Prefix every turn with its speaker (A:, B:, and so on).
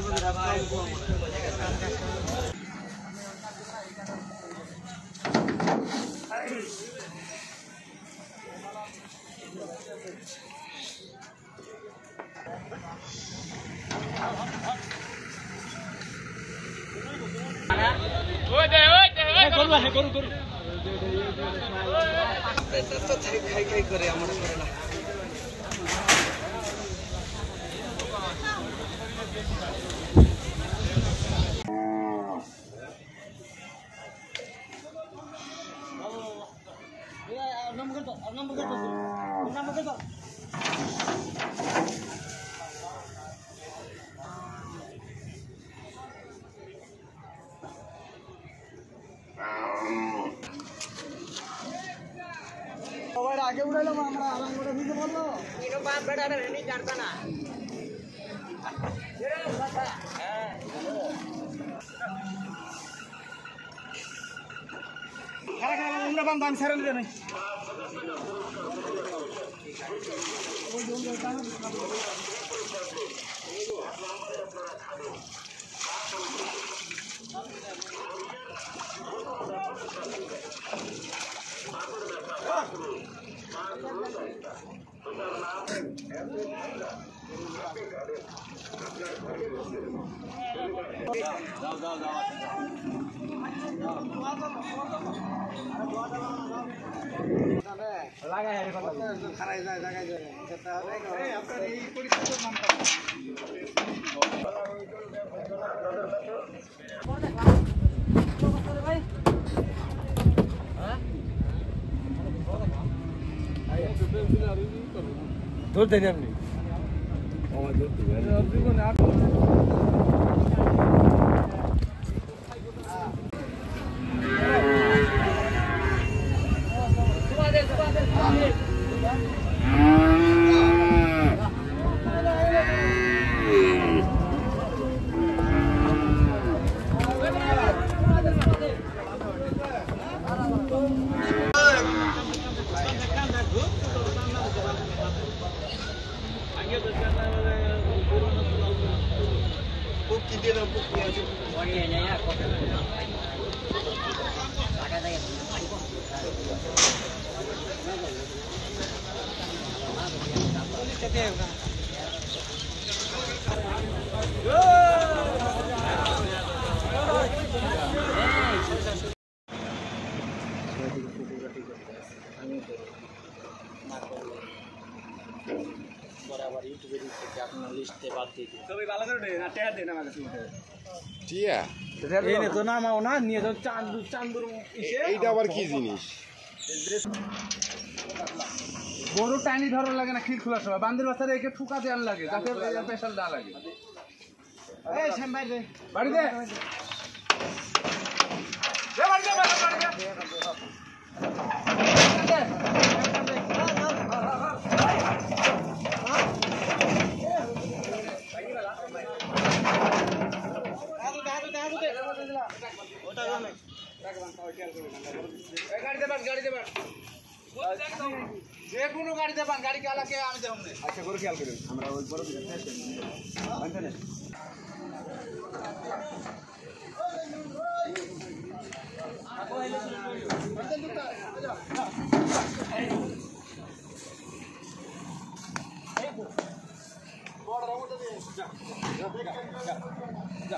A: খাই করে আমার করে না आगे उड़ालो हमरा आराम করে দিতে বললো ইনো বাপ বেটা রে নি জানতা না এরে বাবা হ্যাঁ খারা খারা আমরা বাম বাম ছাড়লে দে নাই ওই জন্য কানা লাগাই আরে কথা খারাই যায় জায়গায় যায় সেটা হবে এই আপনার এই পরিস্থিতির নামটা ভাই হ্যাঁ ধর দেন আপনি আমার ধরতে জীবনে बराबर यूट्यूब पे अपना लिस्ट पे बात दी तो भाई वाला कर ना टेहा देना वाला টিয়া এই নে তো নামাও না নিয়ে যাও চান্দুর ইসে এইটা আবার কি জিনিস বড় টানি ধরা লাগে না খিল খোলার সময় বান্দির বাচ্চারে একে ঠুকা দেন লাগে যাতে স্পেশাল দা লাগে এই শ্যাম ভাই রে বাড়ি দে বাড়ি দে गाड़ी दे जे कोनो गाड़ी दे गाड़ी के आला के आम दे हमने अच्छा कर ख्याल करो हमरा ओइ पर बनते ने बोर्ड राउंड दे जा